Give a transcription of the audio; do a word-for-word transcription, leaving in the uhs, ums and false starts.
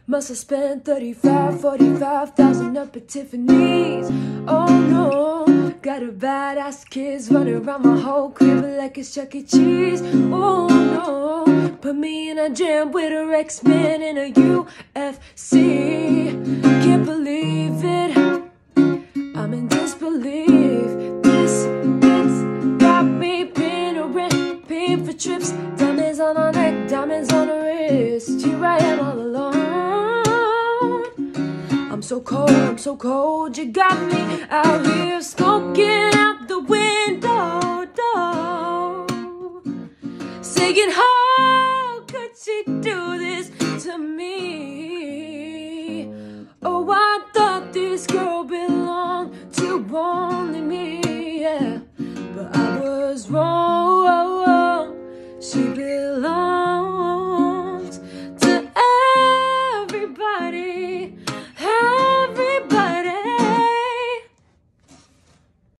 Must have spent thirty-five, forty-five thousand up at Tiffany's. Oh no, got a badass kids running around my whole crib like it's Chuck E. Cheese. Oh no, put me in a jam with a X-Men in a U F C. Can't believe it, I'm in disbelief. This bitch got me paying a rent, paying for trips, diamonds on her neck, diamonds on her wrist. Here I am all alone. I'm so cold, I'm so cold. You got me out here smoking out the window, door, saying how could she do